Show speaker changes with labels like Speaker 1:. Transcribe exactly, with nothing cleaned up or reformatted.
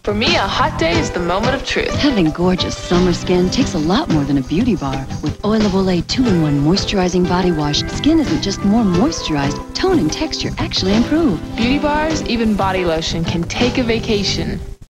Speaker 1: For me, a hot day is the moment of truth.
Speaker 2: Having gorgeous summer skin takes a lot more than a beauty bar. With Oil of Olay two in one Moisturizing Body Wash, skin isn't just more moisturized, tone and texture actually improve.
Speaker 1: Beauty bars, even body lotion, can take a vacation.